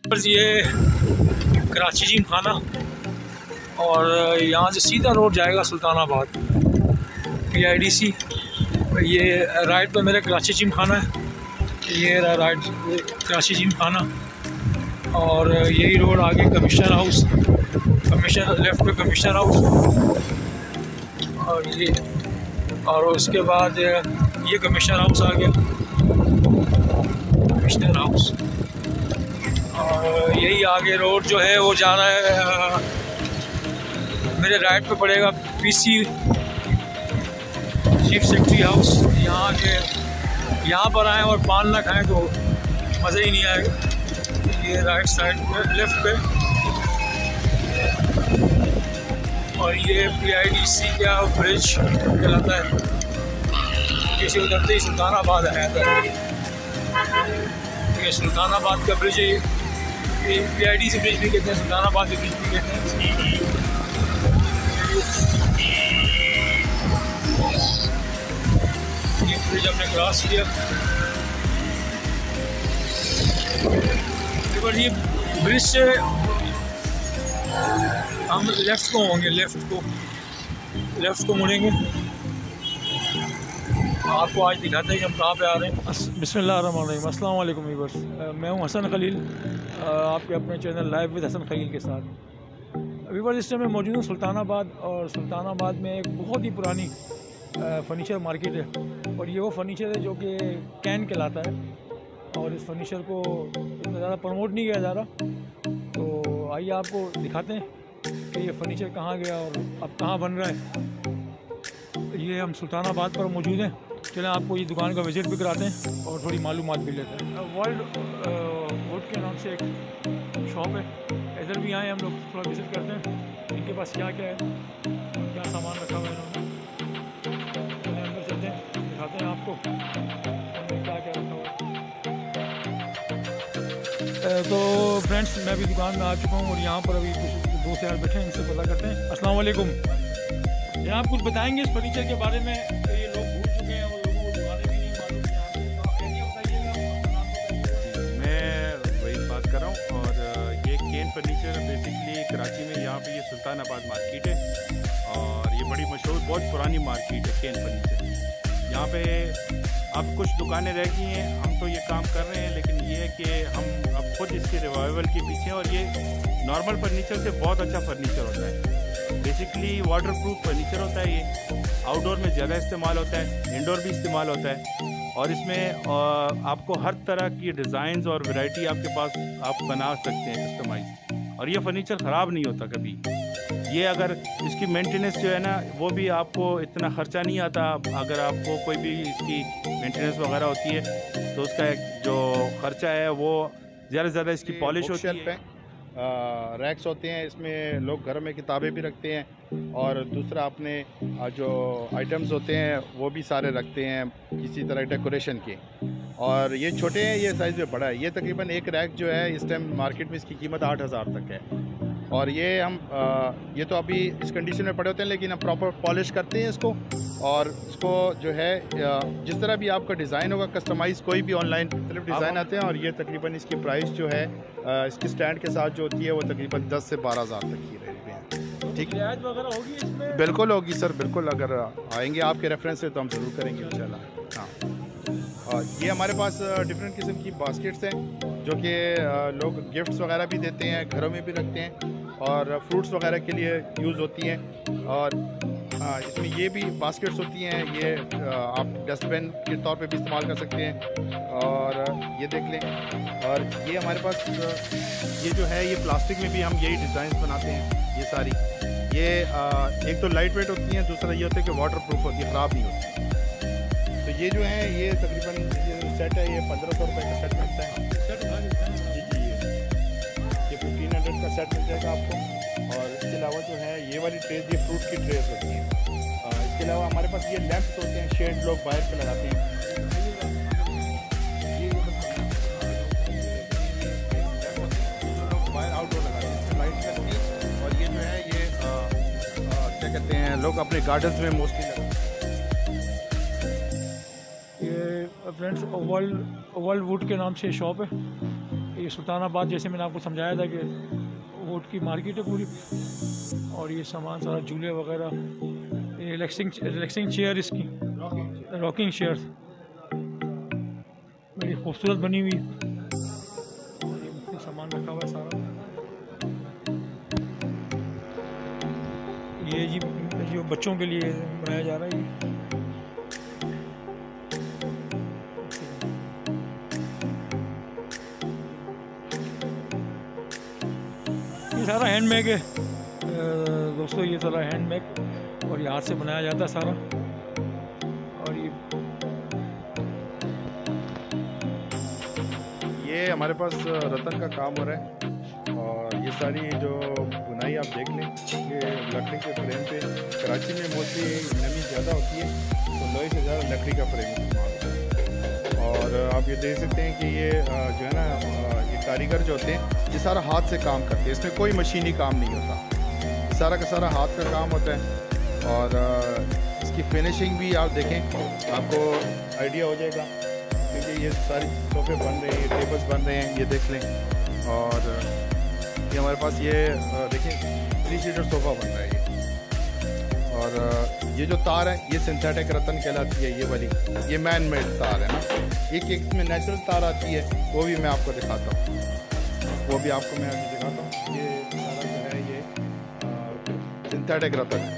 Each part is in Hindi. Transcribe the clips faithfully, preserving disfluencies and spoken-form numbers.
ये कराची जिम खाना और यहाँ से सीधा रोड जाएगा Sultanabad P I D C. ये राइट पे मेरे कराची जिम खाना है, ये राइट कराची जिम खाना और यही रोड आगे कमिश्नर हाउस, कमिश्नर लेफ्ट पे कमिश्नर हाउस और ये और उसके बाद ये कमिश्नर हाउस आ गया, कमिश्नर हाउस। और यही आगे रोड जो है वो जा रहा है मेरे राइट पे पड़ेगा पीसी चीफ सेक्रेटरी हाउस। यहाँ के यहाँ पर आएँ और पान ना खाएं तो मज़ा ही नहीं आएगा। ये राइट साइड पे लेफ्ट पे और ये पी आई डी सी का ब्रिज कहलाता है, किसी उधरते ही सुल्तानाबाद आया था। ये सुल्तानाबाद का ब्रिज है, P I D C bridge भी कहते हैं, सुल्तानाबाद के ब्रिज भी कहते हैं। ये ब्रिज हमने क्रॉस किया। ये ब्रिज से हम लेफ़्ट को होंगे, लेफ़्ट को लेफ़्ट को मुड़ेंगे। आपको आज दिखाते हैं कि हम कहाँ पे आ रहे हैं। बिस्मिल्लाहिर्रहमानिर्रहीम, अस्सलाम वालेकुम व्यूअर्स, मैं हूँ हसन खलील, आपके अपने channel live with Hasan Khalil के साथ। व्यूअर्स, इस टाइम मैं मौजूद हूँ सुल्तानाबाद और सुल्तानाबाद में एक बहुत ही पुरानी फ़र्नीचर मार्केट है और ये वो फ़र्नीचर है जो कि कैन कहलाता है और इस फर्नीचर को इतना ज़्यादा प्रमोट नहीं किया जा रहा। तो आइए आपको दिखाते हैं कि ये फ़र्नीचर कहाँ गया और अब कहाँ बन रहा है। ये हम सुल्तानाबाद पर मौजूद हैं, चलें आपको ये दुकान का विज़िट भी कराते हैं और थोड़ी मालूमात भी लेते हैं। वर्ल्ड वुड के नाम से एक शॉप है, इधर भी आए हम लोग थोड़ा विज़िट करते हैं इनके पास क्या क्या है, क्या सामान रखा हुआ है इन्होंने। चलें अंदर चलते हैं, दिखाते हैं आपको क्या क्या रखा हुआ है। तो फ्रेंड्स, मैं अभी दुकान में आ चुका हूँ और यहाँ पर अभी कुछ दोस्त यार बैठे हैं, इनसे पता करते हैं। अस्सलाम वालेकुम, क्या आप कुछ बताएंगे इस फर्नीचर के बारे में? ये लोग भूल चुके हैं और लोगों को दुकानें भी नहीं मालूम यहाँ पे, तो बताइएगा। मैं वही बात कर रहा हूँ और ये केन फर्नीचर बेसिकली कराची में, यहाँ पे ये सुल्तानाबाद मार्केट है और ये बड़ी मशहूर बहुत पुरानी मार्केट है केन फर्नीचर। यहाँ पे अब कुछ दुकानें रह गई हैं, हम तो ये काम कर रहे हैं, लेकिन ये है कि हम अब खुद इसके रिवाइवल के पीछे हैं और ये नॉर्मल फर्नीचर से बहुत अच्छा फर्नीचर होता है। बेसिकली वाटर प्रूफ फर्नीचर होता है, ये आउटडोर में ज़्यादा इस्तेमाल होता है, इंडोर भी इस्तेमाल होता है और इसमें आपको हर तरह की डिज़ाइंस और वैरायटी आपके पास आप बना सकते हैं कस्टमाइज, और ये फर्नीचर ख़राब नहीं होता कभी। ये अगर इसकी मेंटेनेंस जो है ना, वो भी आपको इतना ख़र्चा नहीं आता। अगर आपको कोई भी इसकी मेंटेनेंस वगैरह होती है तो उसका जो ख़र्चा है वो ज़्यादा से ज़्यादा इसकी पॉलिश होती है। रैक्स होते हैं, इसमें लोग घर में किताबें भी रखते हैं और दूसरा अपने जो आइटम्स होते हैं वो भी सारे रखते हैं किसी तरह डेकोरेशन के। और ये छोटे हैं, ये साइज़ में बड़ा है। ये तकरीबन एक रैक जो है इस टाइम मार्केट में इसकी कीमत आठ हज़ार तक है और ये हम आ, ये तो अभी इस कंडीशन में पड़े होते हैं, लेकिन हम प्रॉपर पॉलिश करते हैं इसको और इसको जो है जिस तरह भी आपका डिज़ाइन होगा कस्टमाइज़, कोई भी ऑनलाइन मुख्तलिफ डिज़ाइन आते हैं। और ये तकरीबन इसकी प्राइस जो है आ, इसकी स्टैंड के साथ जो होती है वो तकरीबन दस से बारह हज़ार तक की रेट में है। ठीक है, वगैरह होगी इसमें? बिल्कुल होगी सर, बिल्कुल। अगर आएंगे आपके रेफरेंस से तो हम ज़रूर करेंगे इंशाल्लाह। हाँ, और ये हमारे पास डिफरेंट किस्म की बास्केट्स हैं जो कि लोग गिफ्ट्स वगैरह भी देते हैं, घरों में भी रखते हैं और फ्रूट्स वगैरह के लिए यूज़ होती हैं। और हाँ, इसमें ये भी बास्केट्स होती हैं, ये आप डस्टबिन के तौर पे भी इस्तेमाल कर सकते हैं। और ये देख लें, और ये हमारे पास ये जो है ये प्लास्टिक में भी हम यही डिज़ाइन बनाते हैं। ये सारी ये एक तो लाइट वेट होती हैं, दूसरा ये होता है कि वाटर प्रूफ होती है, ख़राब नहीं होती। तो ये जो है ये तकरीबन ये सेट है, ये पंद्रह सौ रुपये का सेट मिलता है। जी जी ये ये फिफ्टीन हंड्रेड का सेट मिल जाएगा आपको। और इसके अलावा जो है ये वाली ट्रेज, ये फ्रूट की ट्रेज होती हैं। इसके अलावा हमारे पास ये लैंप्स होते हैं, शेड लोग बाहर पे लगाते हैं। ये लोग बाहर आउटडोर लगाते हैं, इसमें लाइट लगती है। और ये जो है ये आ, आ, क्या कहते हैं, लोग अपने गार्डन्स में मोस्टली लगाते हैं। फ्रेंड्स, वर्ल्ड वर्ल्ड वुड के नाम से शॉप है ये सुल्तानाबाद जैसे मैंने आपको समझाया था कि वोट की मार्केट है पूरी, और ये सामान सारा झूले वगैरह, ये रिलैक्सिंग रिलैक्सिंग चेयर, इसकी रॉकिंग चेयर बड़ी खूबसूरत बनी हुई, और ये मुख्तलिफ सामान रखा हुआ है सारा। ये जी जो बच्चों के लिए बनाया जा रहा है, ये सारा हैंडमेड है दोस्तों, ये सारा हैंडमेड और ये हाथ से बनाया जाता है सारा। और ये ये हमारे पास रतन का काम हो रहा है, और ये सारी जो बुनाई आप देख लें, ये लकड़ी के फ्रेम पे, कराची में मोस्टली नमी ज़्यादा होती है तो लोहे से ज़्यादा लकड़ी का फ्रेम इस्तेमाल होता है। और आप ये देख सकते हैं कि ये जो है ना, ये कारीगर जो होते हैं ये सारा हाथ से काम करते हैं, इसमें कोई मशीनी काम नहीं होता, सारा का सारा हाथ का काम होता है। और इसकी फिनिशिंग भी आप देखें, आपको आइडिया हो जाएगा, क्योंकि ये सारी सोफे बन रहे हैं, टेबल्स बन रहे हैं, ये देख लें। और ये हमारे पास ये देखें थ्री सीटर सोफ़ा बन रहा है ये। और ये जो तार है ये सिंथेटिक रतन कहलाती है, ये वाली ये मैन मेड तार है ना। एक एक में नेचुरल तार आती है, वो भी मैं आपको दिखाता हूँ, वो भी आपको मैं अभी दिखाता हूँ। ये सारा जो है ये सिंथेटिक रतन है।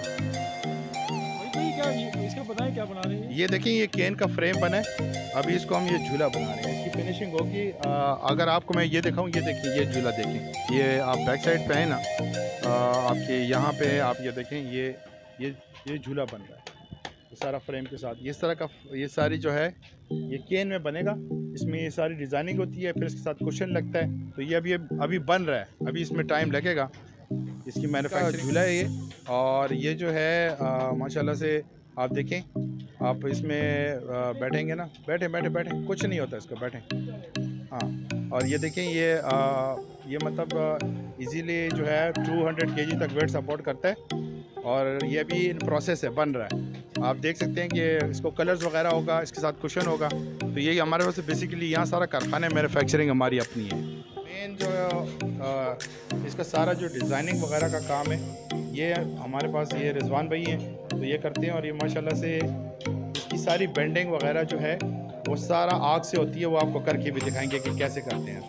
क्या ये, इसका बताएं क्या बना रहे हैं? ये देखें ये केन का फ्रेम बना है, अभी इसको हम ये झूला बना रहे हैं, इसकी फिनिशिंग होगी। अगर आपको मैं ये दिखाऊं, ये देखिए ये झूला देखें, ये आप बैक साइड पे है ना, आ, आपके यहाँ पे आप ये देखें, ये ये ये झूला बन रहा है ये सारा फ्रेम के साथ। इस तरह का ये सारी जो है ये केन में बनेगा, इसमें ये सारी डिज़ाइनिंग होती है, फिर इसके साथ कुशन लगता है। तो ये अभी अभी बन रहा है, अभी इसमें टाइम लगेगा, इसकी मैन्युफैक्चरिंग झूला है ये। और ये जो है माशाल्लाह से आप देखें, आप इसमें आ, बैठेंगे ना, बैठे बैठे बैठे कुछ नहीं होता इसका, बैठें। हाँ, और ये देखें ये आ, ये मतलब इजीली जो है टू हंड्रेड केजी तक वेट सपोर्ट करता है, और ये भी इन प्रोसेस है, बन रहा है। आप देख सकते हैं कि इसको कलर्स वगैरह होगा, इसके साथ कुशन होगा। तो ये हमारे पास बेसिकली यहाँ सारा कारखाना मैन्युफैक्चरिंग हमारी अपनी है। मेन जो आ, इसका सारा जो डिज़ाइनिंग वगैरह का काम है ये हमारे पास ये रिजवान भाई हैं, तो ये करते हैं। और ये माशाल्लाह से इसकी सारी बेंडिंग वगैरह जो है वो सारा आग से होती है, वो आपको करके भी दिखाएंगे कि कैसे करते हैं।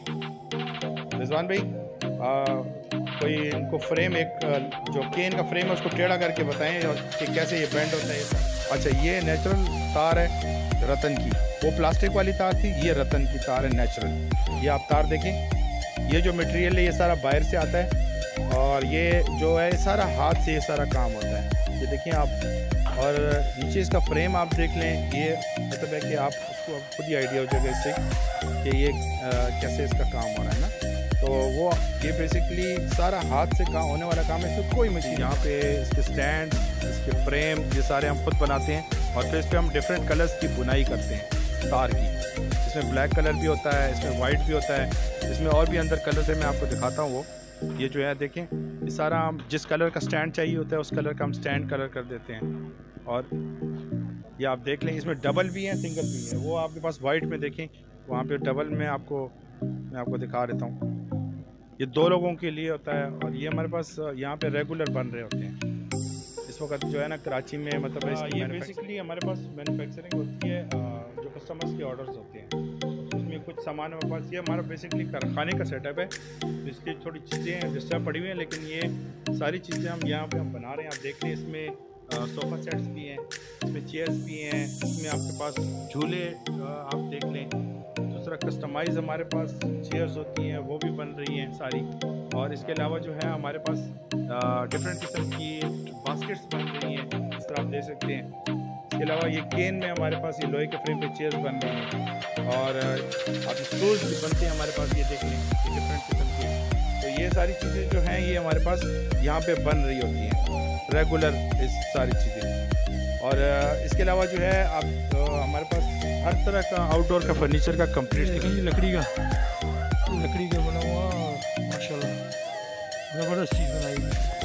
रिजवान भाई आ, कोई इनको फ्रेम, एक जो केन का फ्रेम है उसको टेढ़ा करके बताएं और कि कैसे ये बेंड होता है। अच्छा, ये नेचुरल तार है रतन की, वो प्लास्टिक वाली तार थी, ये रतन की तार है नेचुरल। ये आप तार देखें, ये जो मटेरियल है ये सारा बाहर से आता है, और ये जो है सारा हाथ से ये सारा काम होता है। ये देखिए आप, और नीचे इसका फ्रेम आप देख लें, ये मतलब है कि आप उसको खुद ही आइडिया हो जाएगा इससे कि ये आ, कैसे इसका काम हो रहा है ना। तो वो ये बेसिकली सारा हाथ से काम होने वाला काम है, इसमें कोई मशीन। यहाँ पे इसके स्टैंड, इसके फ्रेम, ये सारे हम खुद बनाते हैं, और फिर इस पर हम डिफरेंट कलर्स की बुनाई करते हैं तार की। इसमें ब्लैक कलर भी होता है, इसमें वाइट भी होता है, इसमें और भी अंदर कलर है, मैं आपको दिखाता हूँ। वो ये जो है देखें, ये सारा हम जिस कलर का स्टैंड चाहिए होता है उस कलर का हम स्टैंड कलर कर देते हैं। और ये आप देख लें, इसमें डबल भी हैं, सिंगल भी हैं। वो आपके पास वाइट में देखें, वहाँ पे डबल में आपको मैं आपको दिखा देता हूँ, ये दो लोगों के लिए होता है। और ये हमारे पास यहाँ पे रेगुलर बन रहे होते हैं इस वक्त जो है ना कराची में, मतलब आ, ये बेसिकली हमारे पास मैन्युफैक्चरिंग होती है, जो कस्टमर्स के ऑर्डर्स होते हैं उसमें कुछ सामान हमारे पास। ये हमारा बेसिकली कारखाने का सेटअप है, तो इसकी थोड़ी चीज़ें डिस्टर्ब पड़ी हुई हैं, लेकिन ये सारी चीज़ें हम यहाँ पे हम बना रहे हैं। आप देख लें, इसमें सोफ़ा सेट्स भी हैं, इसमें चेयर्स भी हैं, इसमें आपके पास झूले आप देख लें। दूसरा कस्टमाइज़ हमारे पास चेयर्स होती हैं, वो भी बन रही हैं सारी। और इसके अलावा जो है हमारे पास डिफरेंट किस्म की बास्केट्स बन रही हैं, इस तरह आप देख सकते हैं। इसके अलावा ये केन में हमारे पास ये लोहे के फ्रेम पे चेयर्स बन रही हैं, और आप स्टूल्स भी बनते हैं हमारे पास, ये देख लें डिफरेंट किस्म के। तो ये सारी चीज़ें जो हैं ये हमारे पास यहाँ पे बन रही होती हैं रेगुलर, इस सारी चीज़ें। और इसके अलावा जो है आप तो हमारे पास हर तरह का आउटडोर का फर्नीचर का कंप्लीट देखें, लकड़ी का लकड़ी का बना हुआ माशाल्लाह ज़बरदस्त चीज़ बनाई।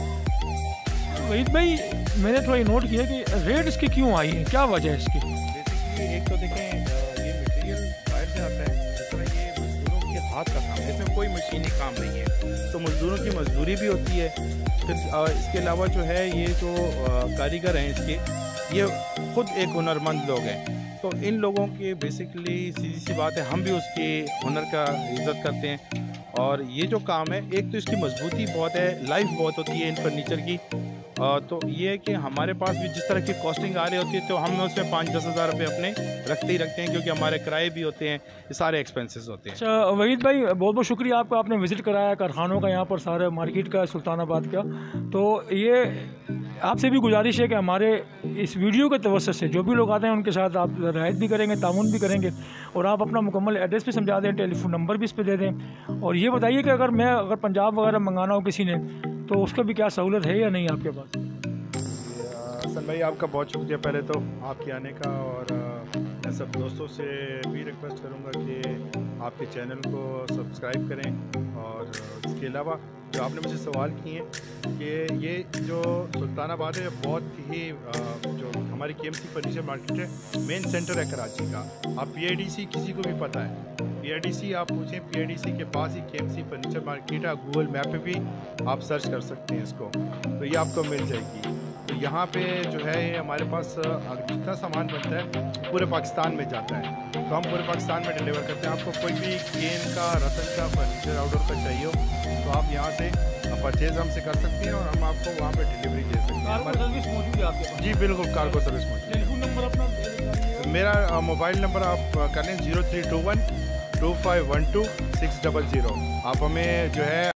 वहीद भाई, मैंने थोड़ा ये नोट किया कि रेट इसकी क्यों आई है, क्या वजह है इसकी? बेसिकली एक तो देखें, ये मटेरियल बाहर से आता है, दूसरा ये मजदूरों के हाथ का काम है। कोई मशीनी काम नहीं है, तो मज़दूरों की मजदूरी भी होती है। फिर इसके अलावा जो है ये जो कारीगर हैं इसके, ये ख़ुद एक हुनरमंद लोग हैं। तो इन लोगों के बेसिकली सीधी सी बात है, हम भी उसके हुनर का इज़्ज़त करते हैं। और ये जो काम है, एक तो इसकी मजबूती बहुत है, लाइफ बहुत होती है इन फर्नीचर की। आ, तो ये है कि हमारे पास भी जिस तरह की कॉस्टिंग आ रही होती है, तो हम उसमें पाँच दस हज़ार रुपये अपने रखते ही रखते हैं, क्योंकि हमारे किराए भी होते हैं, ये सारे एक्सपेंसेस होते हैं। अच्छा वहीद भाई, बहुत बहुत शुक्रिया आपका, आपने विज़िट कराया कारखानों का यहाँ पर सारे मार्केट का, सुल्तानाबाद का। तो ये आपसे भी गुजारिश है कि हमारे इस वीडियो के तवज्जुह से जो भी लोग आते हैं उनके साथ आप रियायत भी करेंगे, तामुन भी करेंगे, और आप अपना मुकम्मल एड्रेस भी समझा दें, टेलीफोन नंबर भी इस पर दे दें। और ये बताइए कि अगर मैं अगर पंजाब वगैरह मंगाना हो किसी ने, तो उसका भी क्या सहूलत है या नहीं आपके पास? हसन भाई आपका बहुत शुक्रिया पहले तो आपके आने का, और मैं सब दोस्तों से भी रिक्वेस्ट करूंगा कि आपके चैनल को सब्सक्राइब करें। और इसके अलावा जो आपने मुझे सवाल किए हैं कि ये जो सुल्तानाबाद है बहुत ही जो हमारी केएमसी फर्नीचर मार्केट है, मेन सेंटर है कराची का। आप पीआईडीसी किसी को भी पता है, पीआईडीसी आप पूछें, पीआईडीसी के पास ही केएमसी फर्नीचर मार्केट है। गूगल मैप पे भी आप सर्च कर सकते हैं इसको, तो ये आपको मिल जाएगी। तो यहाँ पे जो है हमारे पास जितना सामान बनता है पूरे पाकिस्तान में जाता है, तो हम पूरे पाकिस्तान में डिलीवर करते हैं। आपको कोई भी केन का, रतन का फर्नीचर आउटडोर का चाहिए हो, तो आप यहाँ से परचेज हमसे कर सकते हैं, और हम आपको वहाँ पे डिलीवरी दे सकते हैं। कार्गो सर्विस मौजूद है आपके पास? जी बिल्कुल, कार्गो सर्विस मौजूद है। टेलीफोन नंबर अपना? मेरा मोबाइल नंबर आप कर लें zero three two one two five one two six double zero. आप हमें जो है